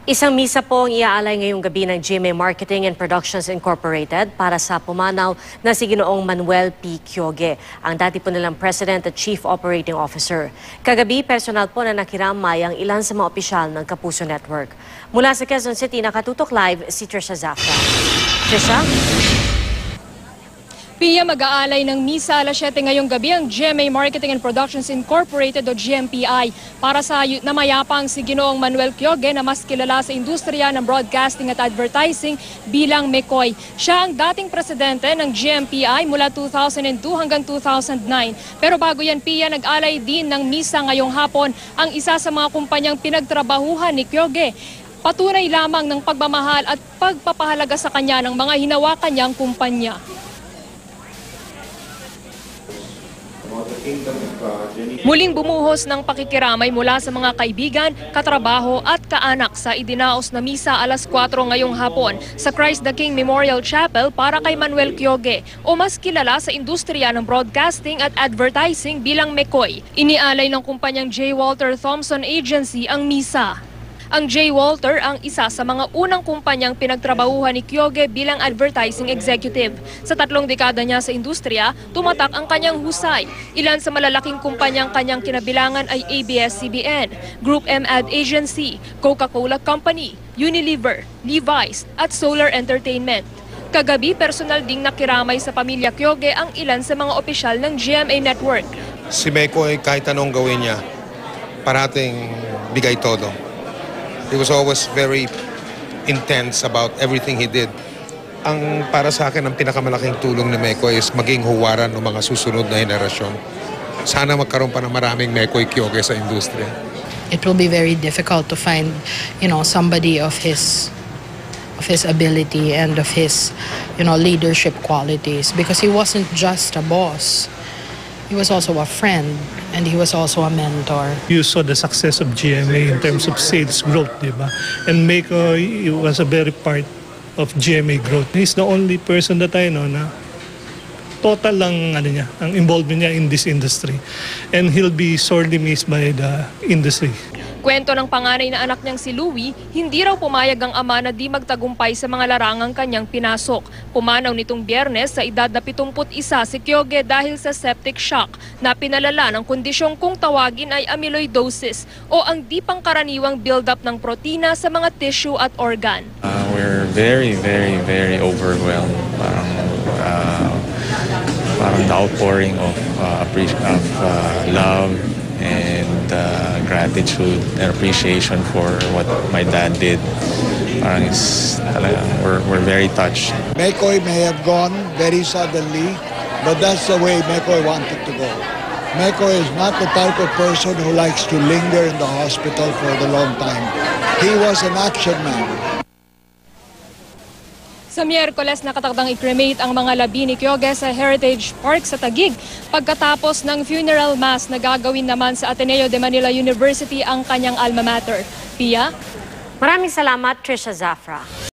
Isang misa po ang iaalay ngayong gabi ng GMA Marketing and Productions Incorporated para sa pumanaw na si Ginoong Manuel P. Quiogue, ang dati po nilang President at Chief Operating Officer. Kagabi, personal po na nakiramay ang ilan sa mga opisyal ng Kapuso Network. Mula sa Quezon City, nakatutok live si Trisha Zafra. Trisha? Pia, mag-aalay ng misa alas 7 ngayong gabi ang GMA Marketing and Productions Incorporated o GMPI para sa namayapang si Ginoong Manuel Quiogue na mas kilala sa industriya ng broadcasting at advertising bilang McCoy. Siya ang dating presidente ng GMPI mula 2002 hanggang 2009. Pero bago yan, Pia, nag-alay din ng misa ngayong hapon ang isa sa mga kumpanyang pinagtrabahuhan ni Quiogue. Patunay lamang ng pagmamahal at pagpapahalaga sa kanya ng mga hinawakan niyang kumpanya. Muling bumuhos ng pakikiramay mula sa mga kaibigan, katrabaho at kaanak sa idinaos na misa alas 4 ngayong hapon sa Christ the King Memorial Chapel para kay Manuel Quiogue o mas kilala sa industriya ng broadcasting at advertising bilang McCoy. Inialay ng kumpanyang J. Walter Thompson Agency ang misa. Ang J. Walter ang isa sa mga unang kumpanyang pinagtrabahuhan ni Quiogue bilang advertising executive. Sa 3 dekada niya sa industriya, tumatak ang kanyang husay. Ilan sa malalaking kumpanyang kanyang kinabilangan ay ABS-CBN, Group M Ad Agency, Coca-Cola Company, Unilever, Levi's at Solar Entertainment. Kagabi, personal ding nakiramay sa pamilya Quiogue ang ilan sa mga opisyal ng GMA Network. Si McCoy, kahit anong gawin niya, parating bigay todo. He was always very intense about everything he did. Ang para sa akin, ang pinakamalaking tulong ni McCoy is maging huwaran ng mga susunod na henerasyon. Sana magkaroon pa ng maraming McCoy Quiogue sa industriya. It will be very difficult to find, somebody of his ability and of his, leadership qualities, because he wasn't just a boss. He was also a friend, and he was also a mentor. You saw the success of GMA in terms of sales growth, di ba? And McCoy was a very part of GMA growth. He's the only person that I know na total lang ang involvement niya in this industry. And he'll be sorely missed by the industry. Kwento ng panganay na anak niyang si Louie, hindi raw pumayag ang ama na di magtagumpay sa mga larangang kanyang pinasok. Pumanaw nitong Biyernes sa edad na 71 si Quiogue dahil sa septic shock na pinalala ng kondisyong kung tawagin ay amyloidosis o ang di pangkaraniwang build-up ng protina sa mga tissue at organ. We're very, very, very overwhelmed. Parang the outpouring of love and gratitude and appreciation for what my dad did. We're very touched. McCoy may have gone very suddenly, but that's the way McCoy wanted to go. McCoy is not the type of person who likes to linger in the hospital for the long time. He was an action man. Sa Miyerkules, nakatakdang i-cremate ang mga labi ni Quiogue sa Heritage Park sa Taguig. Pagkatapos ng funeral mass na gagawin naman sa Ateneo de Manila University ang kanyang alma mater. Pia? Maraming salamat, Trisha Zafra.